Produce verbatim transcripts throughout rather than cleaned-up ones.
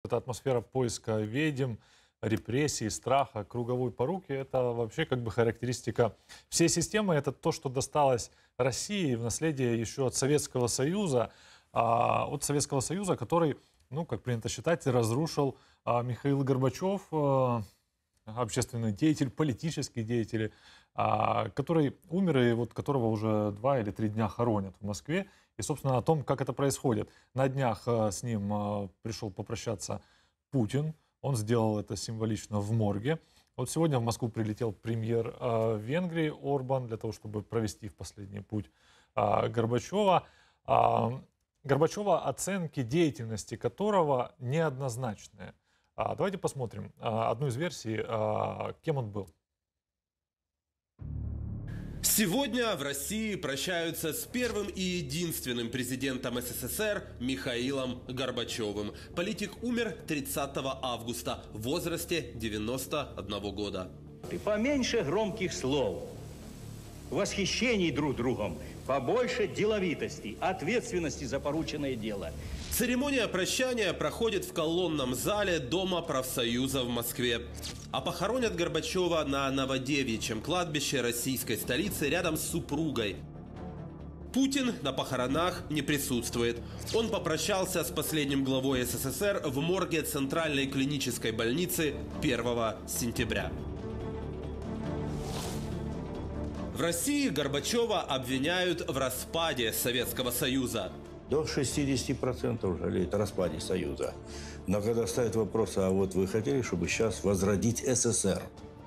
эта атмосфера поиска ведьм, репрессий, страха, круговой поруки, это вообще как бы характеристика всей системы. Это то, что досталось России в наследие еще от Советского Союза, а, от Советского Союза, который, ну, как принято считать, разрушил а, Михаил Горбачев, а, общественный деятель, политический деятель, а, который умер и вот которого уже два или три дня хоронят в Москве. И, собственно, о том, как это происходит. На днях а, с ним а, пришел попрощаться Путин. Он сделал это символично в морге. Вот сегодня в Москву прилетел премьер э, Венгрии Орбан для того, чтобы провести в последний путь э, Горбачева. Э, Горбачева, оценки деятельности которого неоднозначные. А давайте посмотрим э, одну из версий, э, кем он был. Сегодня в России прощаются с первым и единственным президентом СССР Михаилом Горбачевым. Политик умер тридцатого августа в возрасте девяноста одного года. И поменьше громких слов, восхищений друг другом, побольше деловитости, ответственности за порученное дело. Церемония прощания проходит в колонном зале Дома профсоюза в Москве. А похоронят Горбачева на Новодевичьем кладбище российской столицы рядом с супругой. Путин на похоронах не присутствует. Он попрощался с последним главой СССР в морге Центральной клинической больницы первого сентября. В России Горбачева обвиняют в распаде Советского Союза. До шестидесяти процентов жалеют о распаде Союза. Но когда ставят вопрос, а вот вы хотели, чтобы сейчас возродить СССР?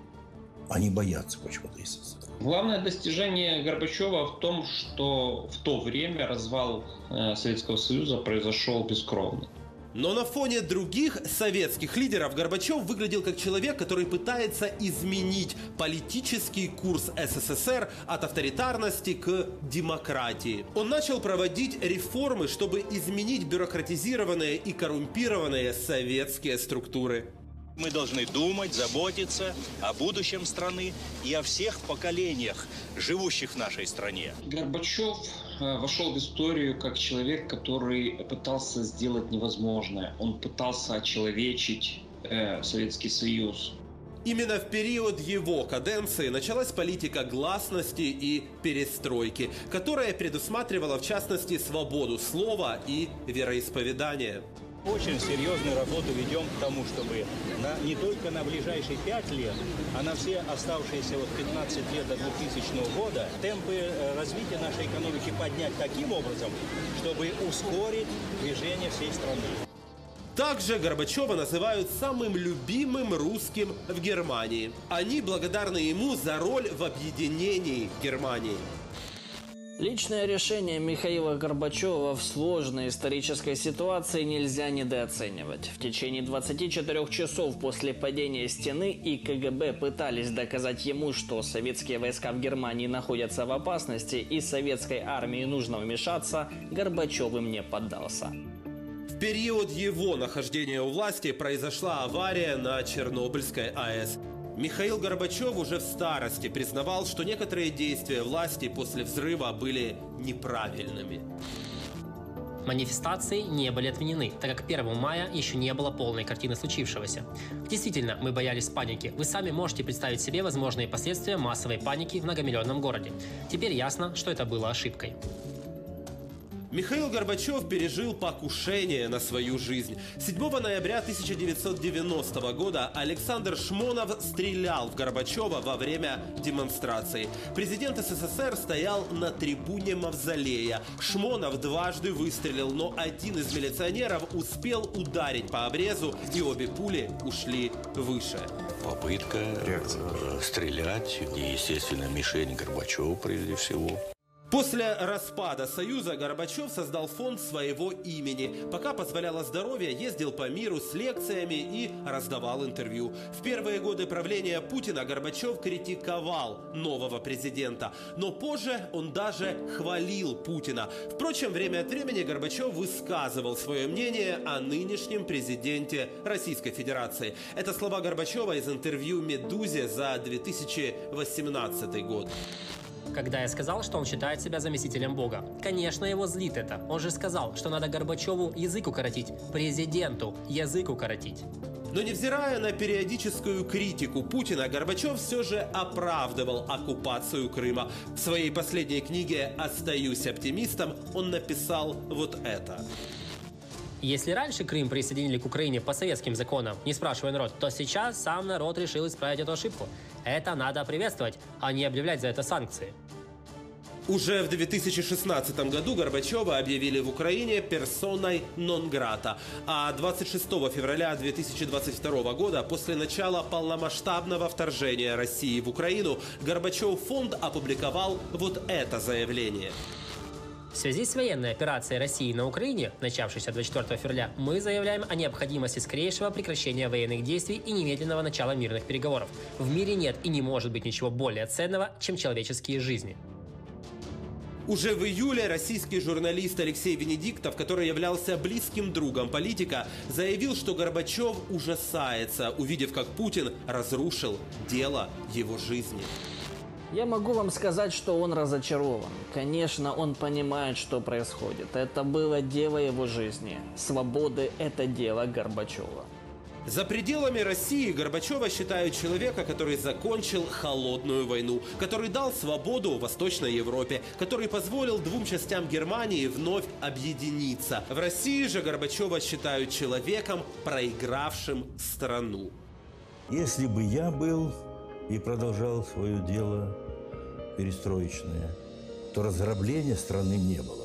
Они боятся почему-то СССР. Главное достижение Горбачева в том, что в то время развал э, Советского Союза произошел бескровно. Но на фоне других советских лидеров Горбачев выглядел как человек, который пытается изменить политический курс СССР от авторитарности к демократии. Он начал проводить реформы, чтобы изменить бюрократизированные и коррумпированные советские структуры. Мы должны думать, заботиться о будущем страны и о всех поколениях, живущих в нашей стране. Горбачев вошел в историю как человек, который пытался сделать невозможное. Он пытался очеловечить э, Советский Союз. Именно в период его каденции началась политика гласности и перестройки, которая предусматривала, в частности, свободу слова и вероисповедания. Очень серьезную работу ведем к тому, чтобы на, не только на ближайшие пять лет, а на все оставшиеся вот пятнадцать лет до двухтысячного года темпы развития нашей экономики поднять таким образом, чтобы ускорить движение всей страны. Также Горбачева называют самым любимым русским в Германии. Они благодарны ему за роль в объединении Германии. Личное решение Михаила Горбачева в сложной исторической ситуации нельзя недооценивать. В течение двадцати четырёх часов после падения стены и КГБ пытались доказать ему, что советские войска в Германии находятся в опасности и советской армии нужно вмешаться, Горбачев им не поддался. В период его нахождения у власти произошла авария на Чернобыльской АЭС. Михаил Горбачев уже в старости признавал, что некоторые действия власти после взрыва были неправильными. Манифестации не были отменены, так как первого мая еще не было полной картины случившегося. Действительно, мы боялись паники. Вы сами можете представить себе возможные последствия массовой паники в многомиллионном городе. Теперь ясно, что это было ошибкой. Михаил Горбачев пережил покушение на свою жизнь. седьмого ноября тысяча девятьсот девяностого года Александр Шмонов стрелял в Горбачева во время демонстрации. Президент СССР стоял на трибуне Мавзолея. Шмонов дважды выстрелил, но один из милиционеров успел ударить по обрезу, и обе пули ушли выше. Попытка э, стрелять, где, естественно, мишень Горбачева прежде всего. После распада Союза Горбачев создал фонд своего имени. Пока позволяло здоровье, ездил по миру с лекциями и раздавал интервью. В первые годы правления Путина Горбачев критиковал нового президента, но позже он даже хвалил Путина. Впрочем, время от времени Горбачев высказывал свое мнение о нынешнем президенте Российской Федерации. Это слова Горбачева из интервью «Медузе» за две тысячи восемнадцатый год. когда я сказал, что он считает себя заместителем Бога. Конечно, его злит это. Он же сказал, что надо Горбачеву язык укоротить, президенту язык укоротить. Но невзирая на периодическую критику Путина, Горбачев все же оправдывал оккупацию Крыма. В своей последней книге «Остаюсь оптимистом» он написал вот это. Если раньше Крым присоединили к Украине по советским законам, не спрашивая народ, то сейчас сам народ решил исправить эту ошибку. Это надо приветствовать, а не объявлять за это санкции. Уже в две тысячи шестнадцатом году Горбачева объявили в Украине персоной нон-грата, а двадцать шестого февраля две тысячи двадцать второго года, после начала полномасштабного вторжения России в Украину, Горбачев фонд опубликовал вот это заявление. В связи с военной операцией России на Украине, начавшейся двадцать четвёртого февраля, мы заявляем о необходимости скорейшего прекращения военных действий и немедленного начала мирных переговоров. В мире нет и не может быть ничего более ценного, чем человеческие жизни. Уже в июле российский журналист Алексей Венедиктов, который являлся близким другом политика, заявил, что Горбачев ужасается, увидев, как Путин разрушил дело его жизни. Я могу вам сказать, что он разочарован. Конечно, он понимает, что происходит. Это было дело его жизни. Свободы – это дело Горбачева. За пределами России Горбачева считают человека, который закончил холодную войну, который дал свободу Восточной Европе, который позволил двум частям Германии вновь объединиться. В России же Горбачева считают человеком, проигравшим страну. Если бы я был и продолжал свое дело перестроечное, то разграбления страны не было.